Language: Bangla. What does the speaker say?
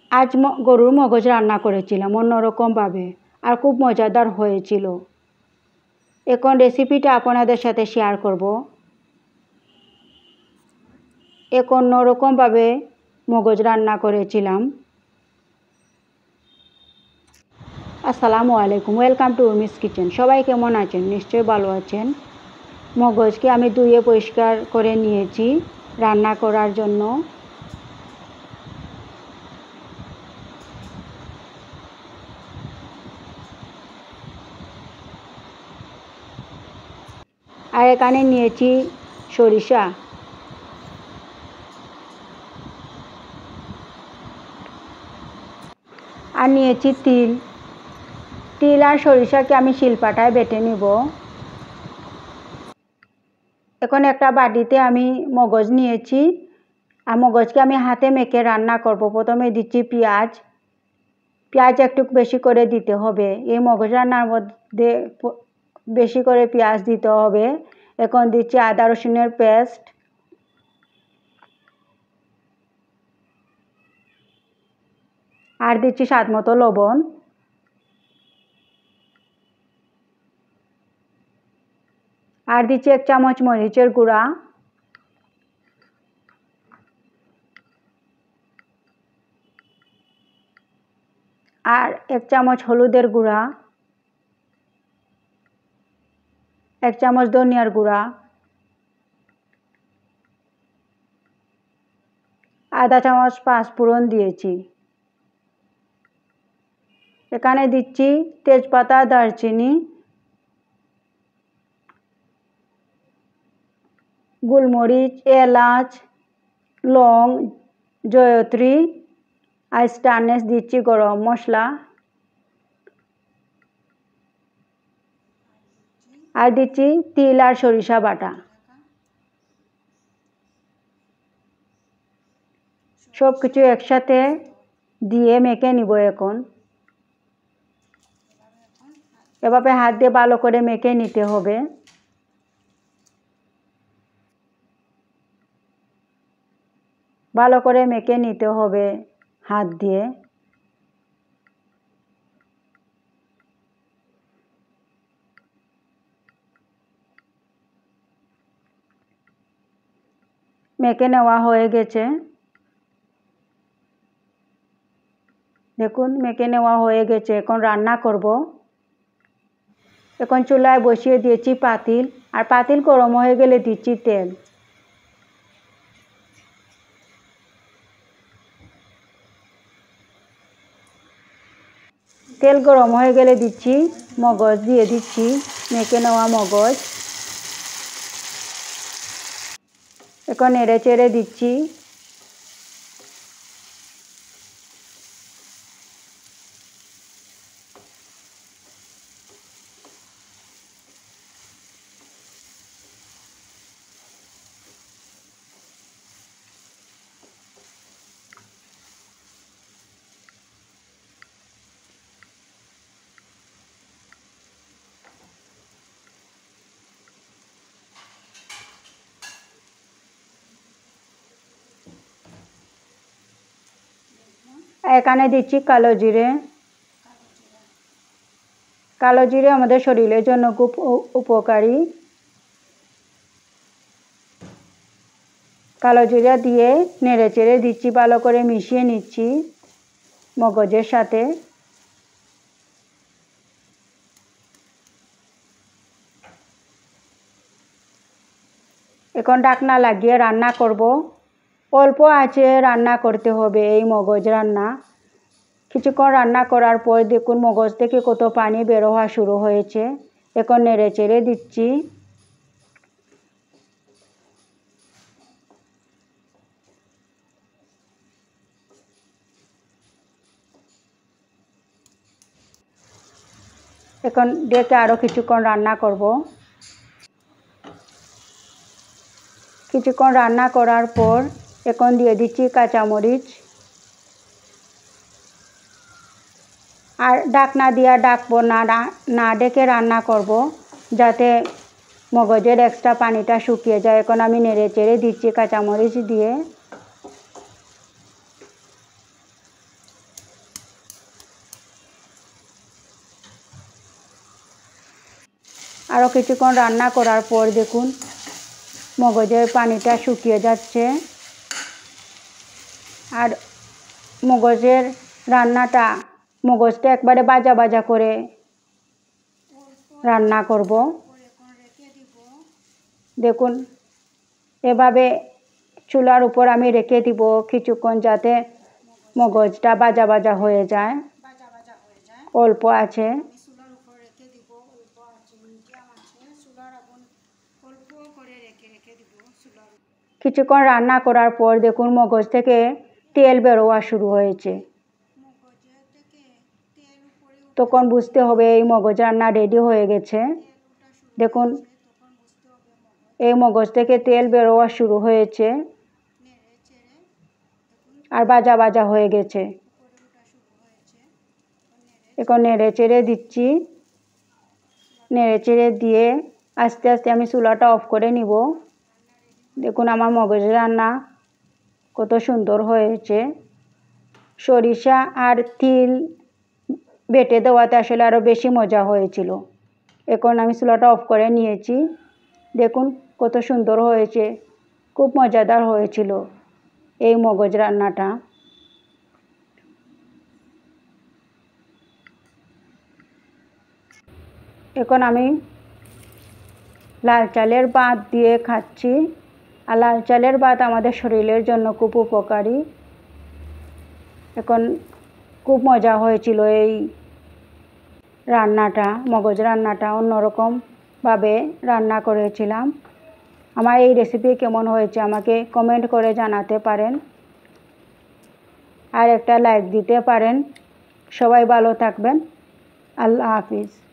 আজ গরুর মগজ রান্না করেছিলাম অন্যরকমভাবে, আর খুব মজাদার হয়েছিল। এখন রেসিপিটা আপনাদের সাথে শেয়ার করব। এক অন্যরকমভাবে মগজ রান্না করেছিলাম। আসসালামু আলাইকুম, ওয়েলকাম টু উর্মিস কিচেন। সবাই কেমন আছেন? নিশ্চয়ই ভালো আছেন। মগজকে আমি ধুয়ে পরিষ্কার করে নিয়েছি রান্না করার জন্য। আর এখানে নিয়েছি সরিষা, আর নিয়েছি তিল আর সরিষাকে আমি শিলপাটায় বেটে নিব। এখন একটা বাটিতে আমি মগজ নিয়েছি, আর মগজকে আমি হাতে মেখে রান্না করব। প্রথমে দিচ্ছি পেঁয়াজ একটু বেশি করে দিতে হবে। এই মগজ রান্নার মধ্যে বেশি করে পেঁয়াজ দিতে হবে। এখন দিচ্ছি আদা রসুনের পেস্ট, আর দিচ্ছি স্বাদ মতো লবণ, আর দিচ্ছি 1 চামচ মরিচের গুঁড়া, আর 1 চামচ হলুদের গুঁড়া, 1 চামচ ধনিয়ার গুঁড়া, আধা চামচ পাঁচফোড়ন দিয়েছি। এখানে দিচ্ছি তেজপাতা, দারচিনি, গোলমরিচ, এলাচ, লং, জয়ত্রী, আর স্টারনেস দিচ্ছি গরম মশলা, আর দিচ্ছি তিল আর সরিষা বাটা। সব কিছু একসাথে দিয়ে মেখে নিব। এখন এভাবে হাত দিয়ে ভালো করে মেখে নিতে হবে। ভালো করে মেখে নিতে হবে হাত দিয়ে। মেখে নেওয়া হয়ে গেছে। দেখুন মেখে নেওয়া হয়ে গেছে। এখন রান্না করব। এখন চুলায় বসিয়ে দিয়েছি পাতিল, আর পাতিল গরম হয়ে গেলে দিচ্ছি তেল। তেল গরম হয়ে গেলে দিচ্ছি মগজ, দিয়ে দিচ্ছি মেখে নেওয়া মগজ। এখন নেড়ে চেড়ে দিচ্ছি। এখানে দিচ্ছি কালো জিরে। কালো জিরে আমাদের শরীরের জন্য খুব উপকারী। কালো জিরা দিয়ে নেড়ে চেড়ে দিচ্ছি, ভালো করে মিশিয়ে নিচ্ছি মগজের সাথে। এখন ঢাকনা লাগিয়ে রান্না করব। অল্প আঁচে রান্না করতে হবে এই মগজ রান্না। কিছুক্ষণ রান্না করার পর দেখুন মগজ থেকে কত পানি বের হওয়া শুরু হয়েছে। এখন নেড়ে চেড়ে দিচ্ছি। এখন ডেকে আরও কিছুক্ষণ রান্না করব। কিছুক্ষণ রান্না করার পর এখন দিয়ে দিচ্ছি কাঁচামরিচ, আর ঢাকনা দিয়ে ডাকবো না, না ডেকে রান্না করব যাতে মগজের এক্সট্রা পানিটা শুকিয়ে যায়। এখন আমি নেড়ে চেড়ে দিচ্ছি কাঁচামরিচ দিয়ে। আরও কিছুক্ষণ রান্না করার পর দেখুন মগজের পানিটা শুকিয়ে যাচ্ছে। আর মগজের রান্নাটা মগজটা একবারে ভাজা ভাজা করে রান্না করব। দেখুন এভাবে চুলার উপর আমি রেখে দিব কিছুক্ষণ, যাতে মগজটা ভাজা ভাজা হয়ে যায়। অল্প আছে কিছুক্ষণ রান্না করার পর দেখুন মগজ থেকে তেল বেরোয়া শুরু হয়েছে। তখন বুঝতে হবে এই মগজ রান্না রেডি হয়ে গেছে। দেখুন এই মগজ থেকে তেল বেরোয়া শুরু হয়েছে আর ভাজা ভাজা হয়ে গেছে। এখন নেড়ে চেড়ে দিচ্ছি। নেড়ে চেড়ে দিয়ে আস্তে আস্তে আমি চুলাটা অফ করে নিব। দেখুন আমার মগজ রান্না কত সুন্দর হয়েছে। সরিষা আর তিল বেটে দেওয়াতে আসলে আরও বেশি মজা হয়েছিল। এখন আমি চুলাটা অফ করে নিয়েছি। দেখুন কত সুন্দর হয়েছে, খুব মজাদার হয়েছিল এই মগজ রান্নাটা। এখন আমি লাল চালের ভাত দিয়ে খাচ্ছি। আর লাল চালের ভাত আমাদের শরীরের জন্য খুব উপকারী। এখন খুব মজা হয়েছিল এই রান্নাটা, মগজ রান্নাটা অন্যরকমভাবে রান্না করেছিলাম। আমার এই রেসিপি কেমন হয়েছে আমাকে কমেন্ট করে জানাতে পারেন, আর একটা লাইক দিতে পারেন। সবাই ভালো থাকবেন। আল্লাহ হাফিজ।